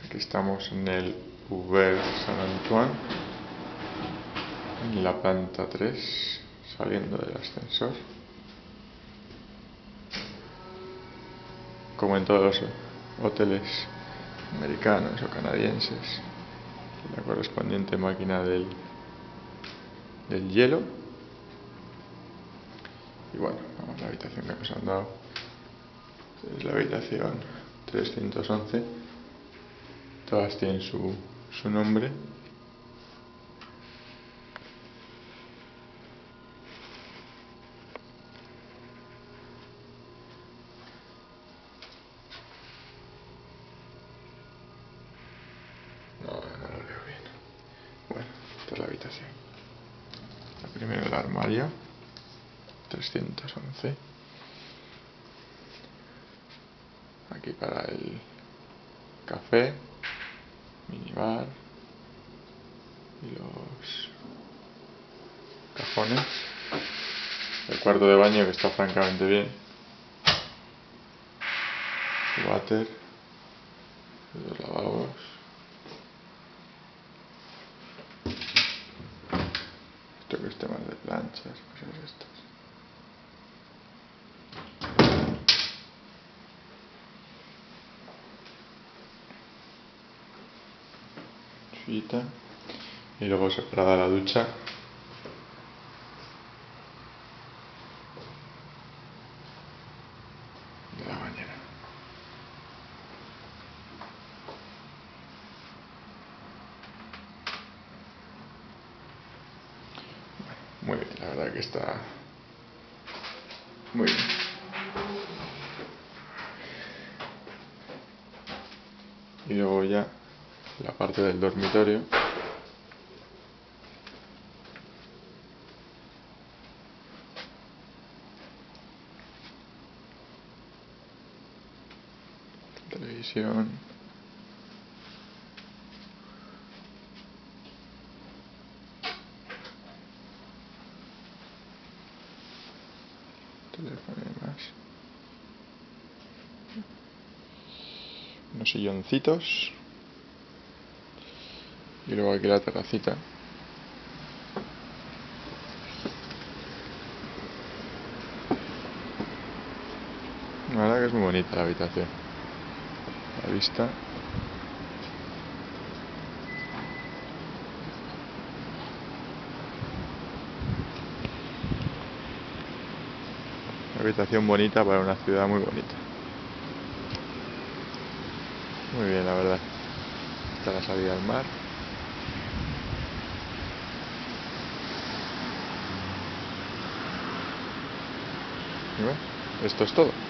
Aquí estamos en el Auvers Saint-Antoine, en la planta 3, saliendo del ascensor. Como en todos los hoteles americanos o canadienses, la correspondiente máquina del hielo. Y bueno, vamos a la habitación que nos han dado. Es la habitación 311. Todas tienen su nombre. No lo veo bien. Bueno, esta es la habitación. Primero el armario, 311. Aquí para el café, minibar y los cajones. El cuarto de baño, que está francamente bien. El váter, los lavabos. Esto que es temas de planchas, cosas estas. Y luego separada la ducha de la bañera. Muy bien, la verdad que está muy bien. Y luego ya la parte del dormitorio. Televisión. Teléfono y demás. Unos silloncitos. Y luego aquí la terracita. La verdad que es muy bonita la habitación. La vista. Una habitación bonita para una ciudad muy bonita. Muy bien, la verdad. Está la salida al mar. Y bueno, esto es todo.